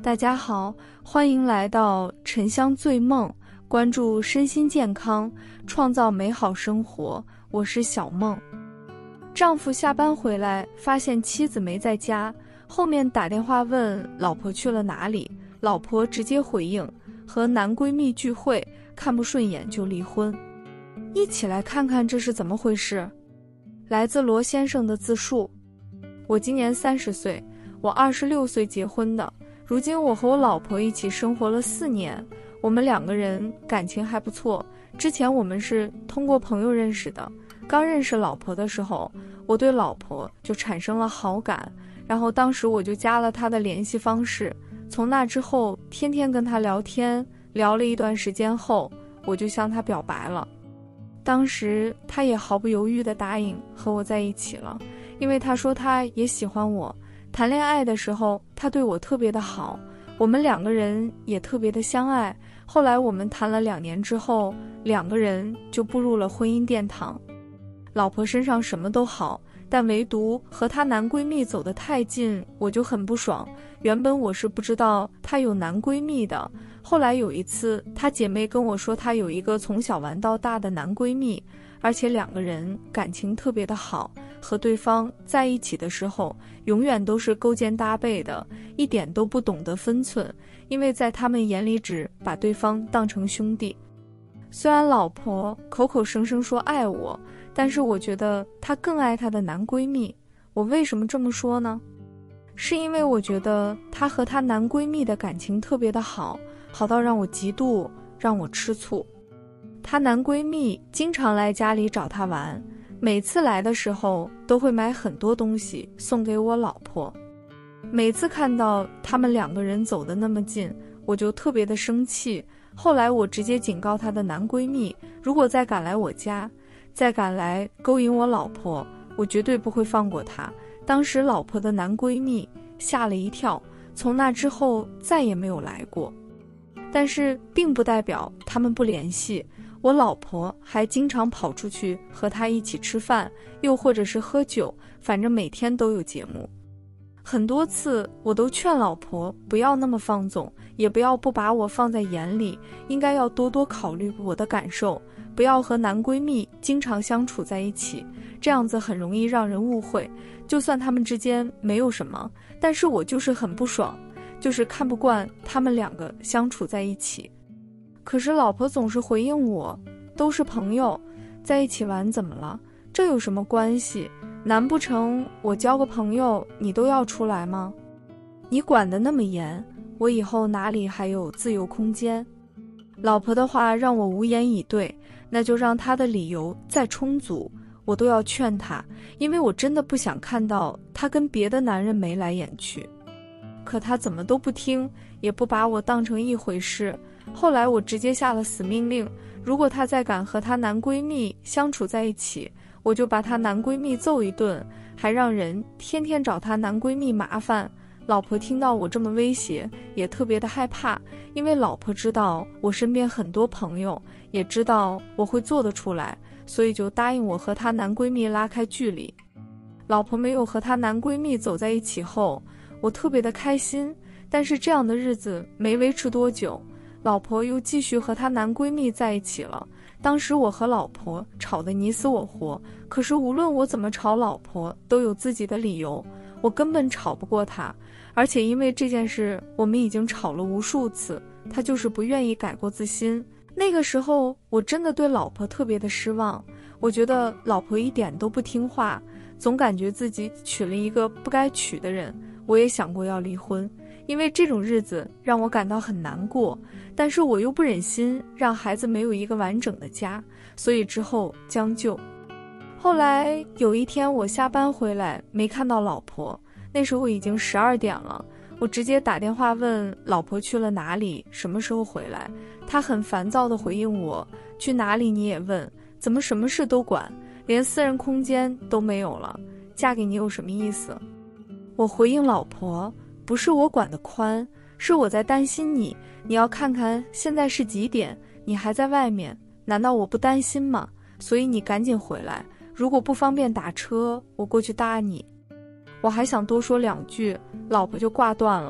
大家好，欢迎来到沉香醉梦，关注身心健康，创造美好生活。我是小梦。丈夫下班回来，发现妻子没在家，后面打电话问老婆去了哪里，老婆直接回应和男闺蜜聚会，看不顺眼就离婚。一起来看看这是怎么回事。来自罗先生的自述：我今年30岁，我26岁结婚的。如今我和我老婆一起生活了4年，我们2个人感情还不错。之前我们是通过朋友认识的，刚认识老婆的时候，我对老婆就产生了好感，然后当时我就加了她的联系方式。从那之后，天天跟她聊天，聊了一段时间后，我就向她表白了。当时她也毫不犹豫地答应和我在一起了，因为她说她也喜欢我。谈恋爱的时候，他对我特别的好，我们2个人也特别的相爱。后来我们谈了2年之后，2个人就步入了婚姻殿堂。老婆身上什么都好，但唯独和她男闺蜜走得太近，我就很不爽。原本我是不知道她有男闺蜜的，后来有一次，她姐妹跟我说她有一个从小玩到大的男闺蜜，而且2个人感情特别的好，和对方在一起的时候永远都是勾肩搭背的，一点都不懂得分寸，因为在他们眼里只把对方当成兄弟。虽然老婆口口声声说爱我，但是我觉得她更爱她的男闺蜜。我为什么这么说呢？是因为我觉得她和她男闺蜜的感情特别的好，好到让我嫉妒，让我吃醋。她男闺蜜经常来家里找她玩，每次来的时候都会买很多东西送给我老婆。每次看到他们2个人走得那么近，我就特别的生气。后来我直接警告她的男闺蜜，如果再敢来我家，再敢来勾引我老婆，我绝对不会放过她。当时老婆的男闺蜜吓了一跳，从那之后再也没有来过。但是并不代表他们不联系，我老婆还经常跑出去和他一起吃饭，又或者是喝酒，反正每天都有节目。很多次我都劝老婆不要那么放纵，也不把我放在眼里，应该要多多考虑我的感受，不要和男闺蜜经常相处在一起，这样子很容易让人误会。就算他们之间没有什么，但是我就是很不爽，就是看不惯他们2个相处在一起。可是老婆总是回应我，都是朋友，在一起玩怎么了？这有什么关系？难不成我交个朋友你都要出来吗？你管得那么严，我以后哪里还有自由空间？老婆的话让我无言以对，那就让她的理由再充足，我都要劝她，因为我真的不想看到她跟别的男人眉来眼去。可她怎么都不听，也不把我当成一回事。后来我直接下了死命令，如果她再敢和她男闺蜜相处在一起，我就把她男闺蜜揍一顿，还让人天天找她男闺蜜麻烦。老婆听到我这么威胁，也特别的害怕，因为老婆知道我身边很多朋友，也知道我会做得出来，所以就答应我和她男闺蜜拉开距离。老婆没有和她男闺蜜走在一起后，我特别的开心，但是这样的日子没维持多久，老婆又继续和她男闺蜜在一起了。当时我和老婆吵得你死我活，可是无论我怎么吵老婆都有自己的理由，我根本吵不过她。而且因为这件事我们已经吵了无数次，她就是不愿意改过自新。那个时候我真的对老婆特别的失望，我觉得老婆一点都不听话，总感觉自己娶了一个不该娶的人。我也想过要离婚，因为这种日子让我感到很难过，但是我又不忍心让孩子没有一个完整的家，所以之后将就。后来有一天我下班回来没看到老婆，那时候已经12点了，我直接打电话问老婆去了哪里，什么时候回来。她很烦躁地回应我，去哪里你也问，怎么什么事都管，连私人空间都没有了，嫁给你有什么意思？我回应老婆，不是我管得宽，是我在担心你，你要看看现在是几点，你还在外面，难道我不担心吗？所以你赶紧回来，如果不方便打车，我过去搭你。我还想多说2句，老婆就挂断了，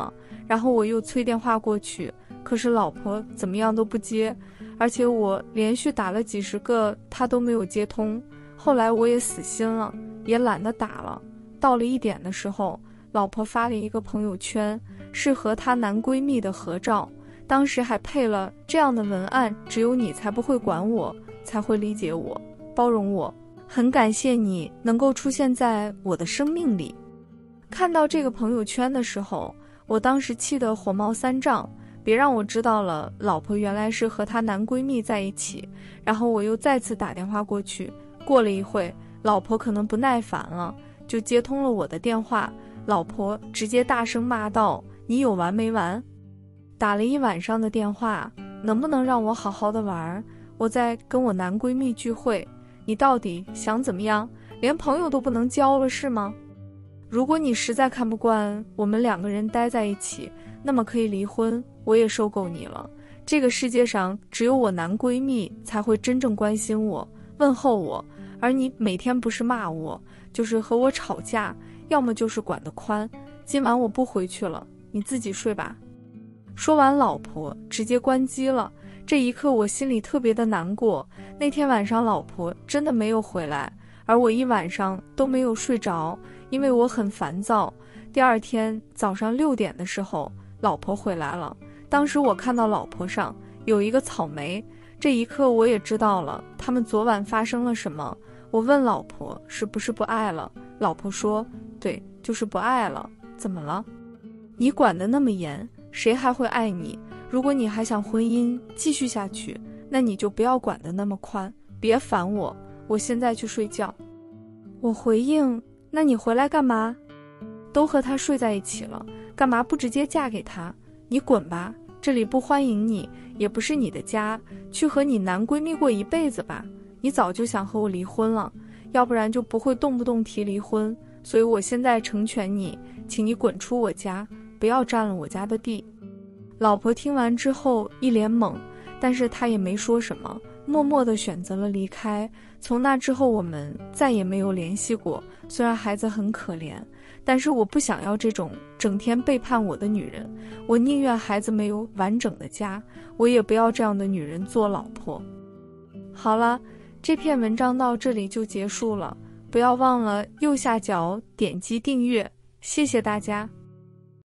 然后我又催电话过去，可是老婆怎么样都不接，而且我连续打了几十个，她都没有接通。后来我也死心了，也懒得打了。到了1点的时候，老婆发了一个朋友圈，是和她男闺蜜的合照，当时还配了这样的文案：只有你才不会管我，才会理解我，包容我，很感谢你能够出现在我的生命里。看到这个朋友圈的时候，我当时气得火冒三丈，别让我知道了老婆原来是和她男闺蜜在一起。然后我又再次打电话过去，过了一会，老婆可能不耐烦了，就接通了我的电话。老婆直接大声骂道：你有完没完？打了一晚上的电话，能不能让我好好的玩？我在跟我男闺蜜聚会，你到底想怎么样？连朋友都不能交了是吗？如果你实在看不惯我们2个人待在一起，那么可以离婚，我也受够你了。这个世界上只有我男闺蜜才会真正关心我，问候我，而你每天不是骂我，就是和我吵架，要么就是管得宽。今晚我不回去了，你自己睡吧。说完，老婆直接关机了。这一刻我心里特别的难过。那天晚上老婆真的没有回来，而我一晚上都没有睡着，因为我很烦躁。第二天早上6点的时候，老婆回来了。当时我看到老婆上有一个草莓，这一刻我也知道了他们昨晚发生了什么。我问老婆是不是不爱了，老婆说对，就是不爱了。怎么了？你管得那么严，谁还会爱你？如果你还想婚姻继续下去，那你就不要管得那么宽，别烦我，我现在去睡觉。我回应，那你回来干嘛？都和他睡在一起了，干嘛不直接嫁给他？你滚吧，这里不欢迎你，也不是你的家，去和你男闺蜜过一辈子吧。你早就想和我离婚了，要不然就不会动不动提离婚。所以我现在成全你，请你滚出我家，不要占了我家的地。老婆听完之后一脸懵，但是她也没说什么，默默地选择了离开。从那之后我们再也没有联系过。虽然孩子很可怜，但是我不想要这种整天背叛我的女人，我宁愿孩子没有完整的家，我也不要这样的女人做老婆。好了，这篇文章到这里就结束了，不要忘了右下角点击订阅，谢谢大家。